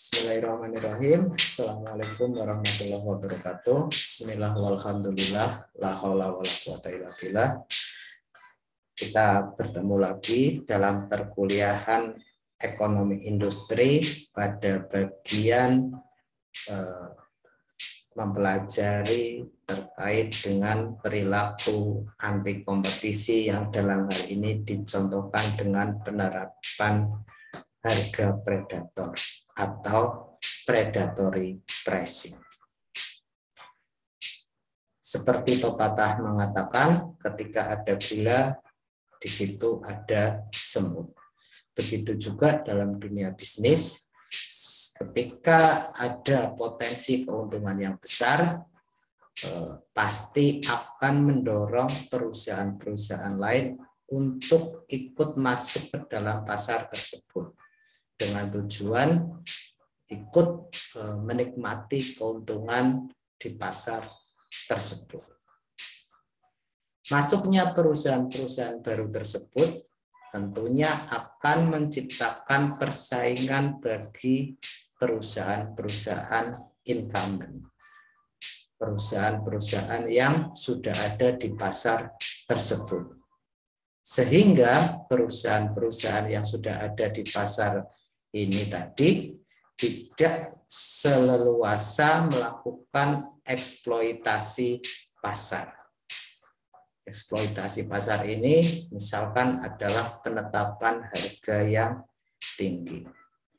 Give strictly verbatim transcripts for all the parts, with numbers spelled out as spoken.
Bismillahirrahmanirrahim. Assalamualaikum warahmatullahi wabarakatuh. Bismillah walhamdulillah. La haula wala quwata illa billah. Kita bertemu lagi dalam perkuliahan ekonomi industri pada bagian eh, mempelajari terkait dengan perilaku anti kompetisi yang dalam hal ini dicontohkan dengan penerapan harga predator atau predatory pricing. Seperti pepatah mengatakan, ketika ada gula, di situ ada semut. Begitu juga dalam dunia bisnis, ketika ada potensi keuntungan yang besar, eh, pasti akan mendorong perusahaan-perusahaan lain untuk ikut masuk ke dalam pasar tersebut, dengan tujuan ikut menikmati keuntungan di pasar tersebut. Masuknya perusahaan-perusahaan baru tersebut tentunya akan menciptakan persaingan bagi perusahaan-perusahaan incumbent, perusahaan-perusahaan yang sudah ada di pasar tersebut. Sehingga perusahaan-perusahaan yang sudah ada di pasar ini tadi tidak seleluasa melakukan eksploitasi pasar. Eksploitasi pasar ini misalkan adalah penetapan harga yang tinggi.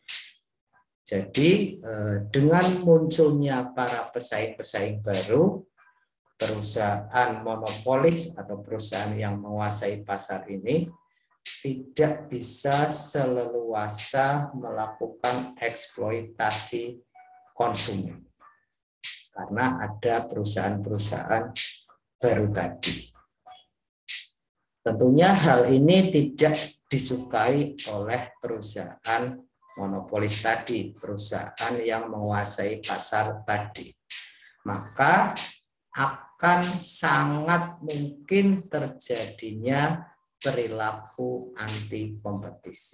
Jadi dengan munculnya para pesaing-pesaing baru, perusahaan monopolis atau perusahaan yang menguasai pasar ini tidak bisa seleluasa melakukan eksploitasi konsumen karena ada perusahaan-perusahaan baru tadi. Tentunya hal ini tidak disukai oleh perusahaan monopolis tadi, perusahaan yang menguasai pasar tadi. Maka akan sangat mungkin terjadinya perilaku anti kompetisi.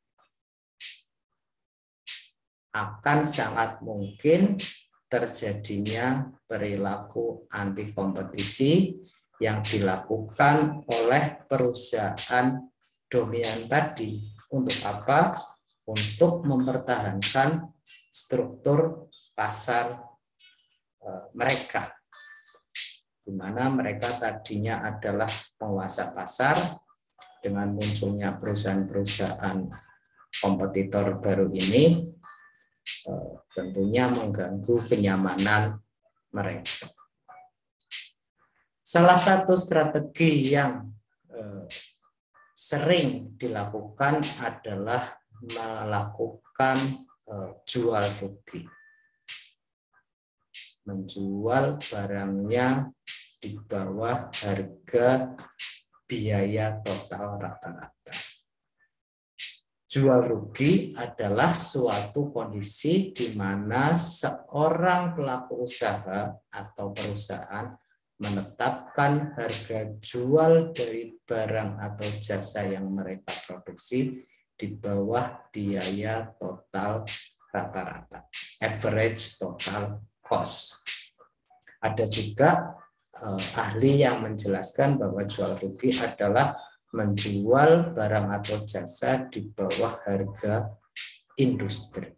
Akan sangat mungkin terjadinya perilaku anti kompetisi yang dilakukan oleh perusahaan dominan tadi. Untuk apa? Untuk mempertahankan struktur pasar mereka, di mana mereka tadinya adalah penguasa pasar. Dengan munculnya perusahaan-perusahaan kompetitor baru ini tentunya mengganggu kenyamanan mereka. Salah satu strategi yang sering dilakukan adalah melakukan jual rugi, menjual barangnya di bawah harga biaya total rata-rata. Jual rugi adalah suatu kondisi di mana seorang pelaku usaha atau perusahaan menetapkan harga jual dari barang atau jasa yang mereka produksi di bawah biaya total rata-rata, average total cost. Ada juga eh, ahli yang menjelaskan bahwa jual rugi adalah menjual barang atau jasa di bawah harga industri.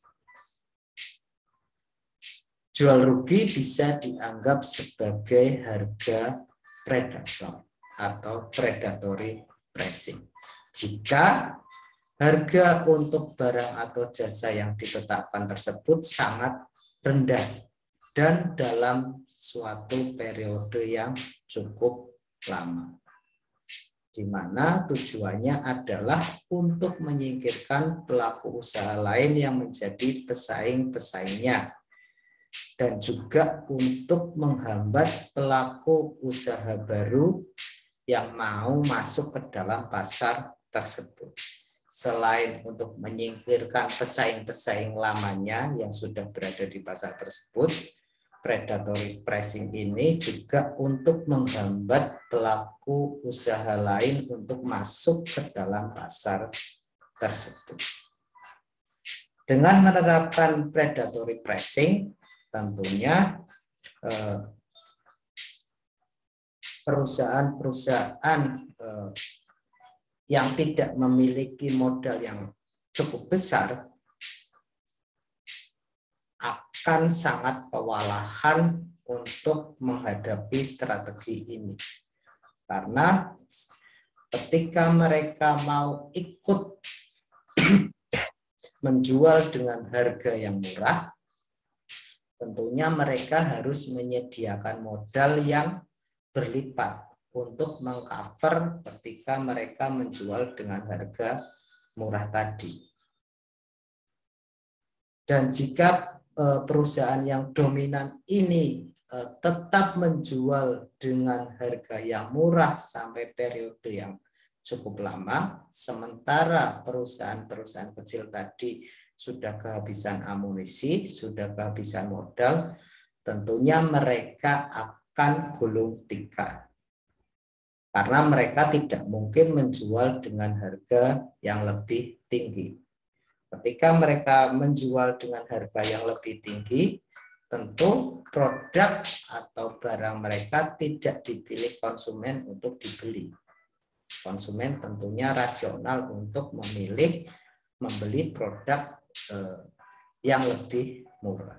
Jual rugi bisa dianggap sebagai harga predator atau predatory pricing. Jika harga untuk barang atau jasa yang ditetapkan tersebut sangat rendah dan dalam suatu periode yang cukup lama, di mana tujuannya adalah untuk menyingkirkan pelaku usaha lain yang menjadi pesaing-pesaingnya, dan juga untuk menghambat pelaku usaha baru yang mau masuk ke dalam pasar tersebut. Selain untuk menyingkirkan pesaing-pesaing lamanya yang sudah berada di pasar tersebut, predatory pricing ini juga untuk menghambat pelaku usaha lain untuk masuk ke dalam pasar tersebut. Dengan menerapkan predatory pricing, tentunya perusahaan-perusahaan yang tidak memiliki modal yang cukup besar akan sangat kewalahan untuk menghadapi strategi ini. Karena ketika mereka mau ikut menjual dengan harga yang murah, tentunya mereka harus menyediakan modal yang berlipat untuk mengcover ketika mereka menjual dengan harga murah tadi. Dan jika perusahaan yang dominan ini tetap menjual dengan harga yang murah sampai periode yang cukup lama, sementara perusahaan-perusahaan kecil tadi sudah kehabisan amunisi, sudah kehabisan modal, tentunya mereka akan gulung tikar. Karena mereka tidak mungkin menjual dengan harga yang lebih tinggi. Ketika mereka menjual dengan harga yang lebih tinggi, tentu produk atau barang mereka tidak dipilih konsumen untuk dibeli. Konsumen tentunya rasional untuk memilih membeli produk eh, yang lebih murah.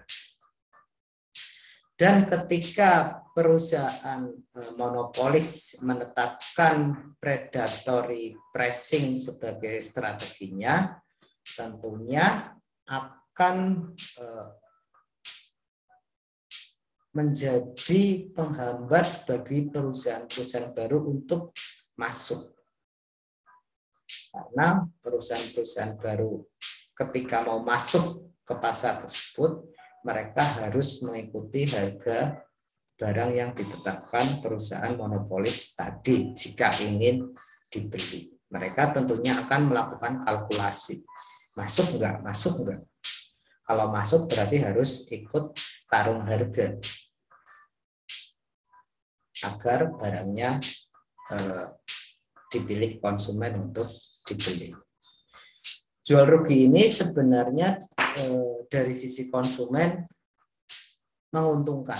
Dan ketika perusahaan eh, monopolis menetapkan predatory pricing sebagai strateginya, tentunya akan eh, menjadi penghambat bagi perusahaan-perusahaan baru untuk masuk. Karena perusahaan-perusahaan baru ketika mau masuk ke pasar tersebut, mereka harus mengikuti harga barang yang ditetapkan perusahaan monopolis tadi jika ingin dibeli. Mereka tentunya akan melakukan kalkulasi. Masuk enggak? Masuk enggak? Kalau masuk berarti harus ikut tarung harga agar barangnya eh, dipilih konsumen untuk dibeli. Jual rugi ini sebenarnya eh, dari sisi konsumen menguntungkan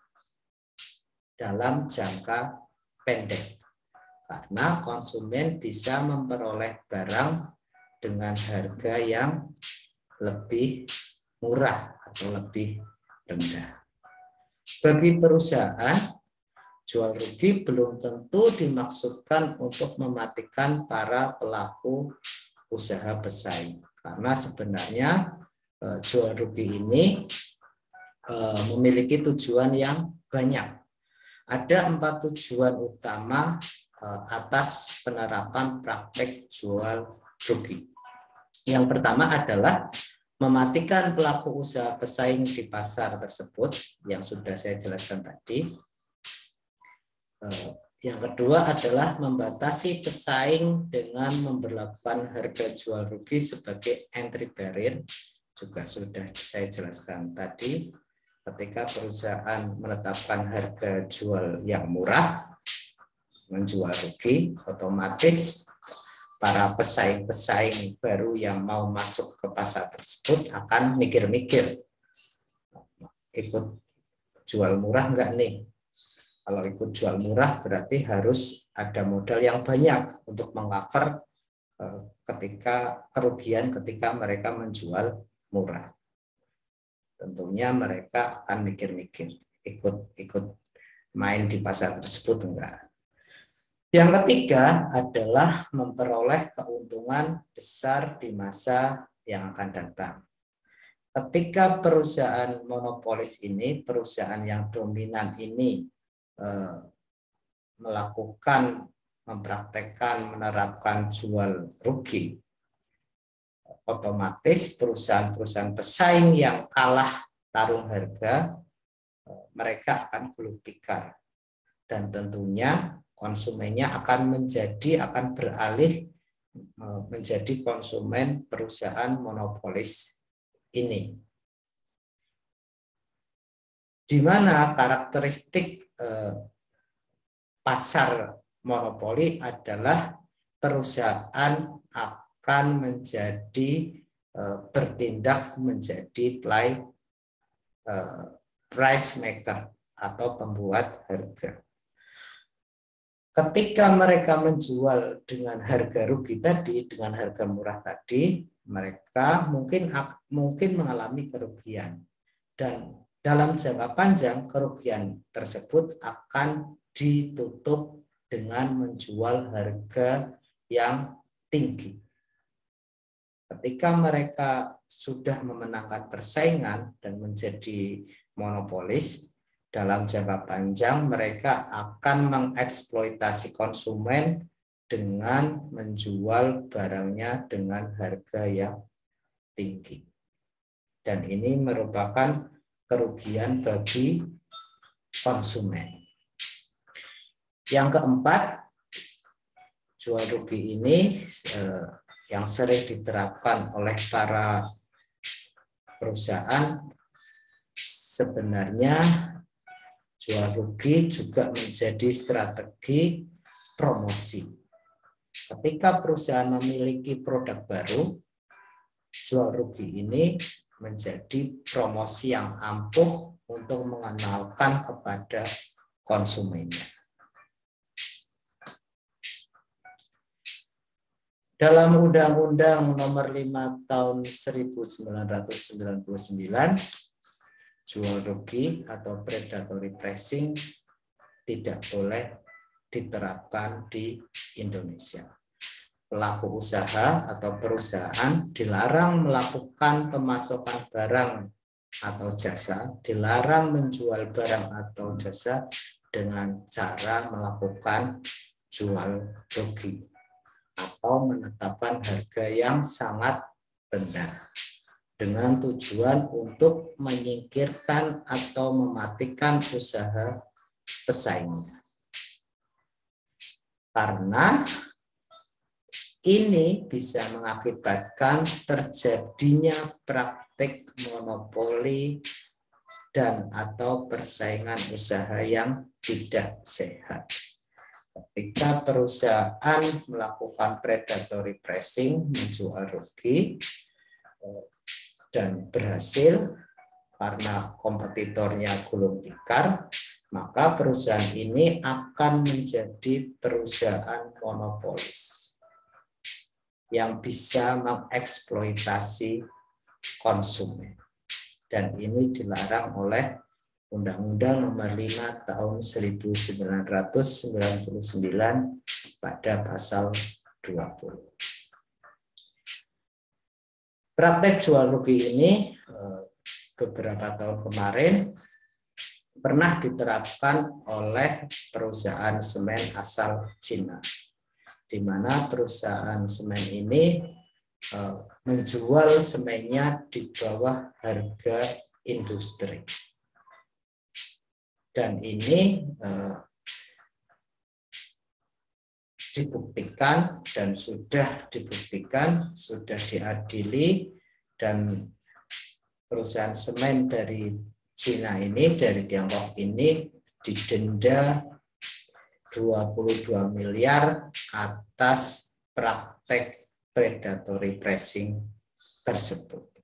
dalam jangka pendek karena konsumen bisa memperoleh barang dengan harga yang lebih murah atau lebih rendah. Bagi perusahaan, jual rugi belum tentu dimaksudkan untuk mematikan para pelaku usaha pesaing. Karena sebenarnya jual rugi ini memiliki tujuan yang banyak. Ada empat tujuan utama atas penerapan praktek jual rugi. Yang pertama adalah mematikan pelaku usaha pesaing di pasar tersebut yang sudah saya jelaskan tadi. Yang kedua adalah membatasi pesaing dengan memberlakukan harga jual rugi sebagai entry barrier, juga sudah saya jelaskan tadi. Ketika perusahaan menetapkan harga jual yang murah, menjual rugi, otomatis para pesaing-pesaing baru yang mau masuk ke pasar tersebut akan mikir-mikir, ikut jual murah enggak nih? Kalau ikut jual murah berarti harus ada modal yang banyak untuk meng-cover ketika kerugian ketika mereka menjual murah. Tentunya mereka akan mikir-mikir ikut-ikut main di pasar tersebut enggak. Yang ketiga adalah memperoleh keuntungan besar di masa yang akan datang. Ketika perusahaan monopolis ini, perusahaan yang dominan ini eh, melakukan, mempraktekkan, menerapkan jual rugi, otomatis perusahaan-perusahaan pesaing yang kalah tarung harga, mereka akan gulung tikar. Dan tentunya konsumennya akan menjadi, akan beralih menjadi konsumen perusahaan monopolis ini. Di mana karakteristik eh, pasar monopoli adalah perusahaan akan menjadi bertindak menjadi play, price maker atau pembuat harga. Ketika mereka menjual dengan harga rugi tadi, dengan harga murah tadi, mereka mungkin mungkin mengalami kerugian. Dan dalam jangka panjang, kerugian tersebut akan ditutup dengan menjual harga yang tinggi. Ketika mereka sudah memenangkan persaingan dan menjadi monopolis, dalam jangka panjang mereka akan mengeksploitasi konsumen dengan menjual barangnya dengan harga yang tinggi. Dan ini merupakan kerugian bagi konsumen. Yang keempat, jual rugi ini eh, yang sering diterapkan oleh para perusahaan, sebenarnya jual rugi juga menjadi strategi promosi. Ketika perusahaan memiliki produk baru, jual rugi ini menjadi promosi yang ampuh untuk mengenalkan kepada konsumennya. Dalam Undang-Undang Nomor lima Tahun seribu sembilan ratus sembilan puluh sembilan, jual rugi atau predatory pricing tidak boleh diterapkan di Indonesia. Pelaku usaha atau perusahaan dilarang melakukan pemasokan barang atau jasa, dilarang menjual barang atau jasa dengan cara melakukan jual rugi atau menetapkan harga yang sangat rendah dengan tujuan untuk menyingkirkan atau mematikan usaha pesaingnya. Karena ini bisa mengakibatkan terjadinya praktik monopoli dan atau persaingan usaha yang tidak sehat. Ketika perusahaan melakukan predatory pricing, menjual rugi, dan berhasil karena kompetitornya gulung tikar, maka perusahaan ini akan menjadi perusahaan monopolis yang bisa mengeksploitasi konsumen. Dan ini dilarang oleh Undang-Undang Nomor lima Tahun seribu sembilan ratus sembilan puluh sembilan pada pasal dua puluh. Praktek jual rugi ini beberapa tahun kemarin pernah diterapkan oleh perusahaan semen asal Cina, di mana perusahaan semen ini menjual semennya di bawah harga industri. Dan ini eh, dibuktikan dan sudah dibuktikan, sudah diadili, dan perusahaan semen dari Cina ini, dari Tiongkok ini didenda dua puluh dua miliar atas praktek predatory pricing tersebut.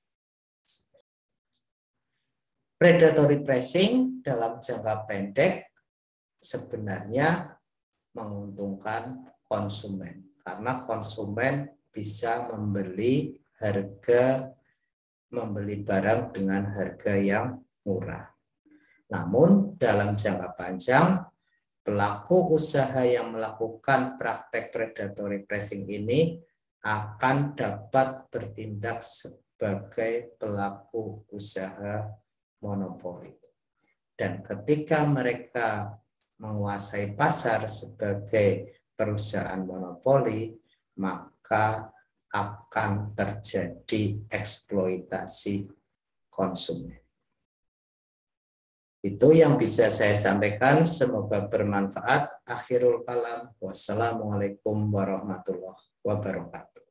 Predatory pricing dalam jangka pendek sebenarnya menguntungkan konsumen karena konsumen bisa membeli harga membeli barang dengan harga yang murah. Namun dalam jangka panjang pelaku usaha yang melakukan praktek predatory pricing ini akan dapat bertindak sebagai pelaku usaha monopoli. Dan ketika mereka menguasai pasar sebagai perusahaan monopoli, maka akan terjadi eksploitasi konsumen. Itu yang bisa saya sampaikan, semoga bermanfaat. Akhirul kalam, wassalamualaikum warahmatullahi wabarakatuh.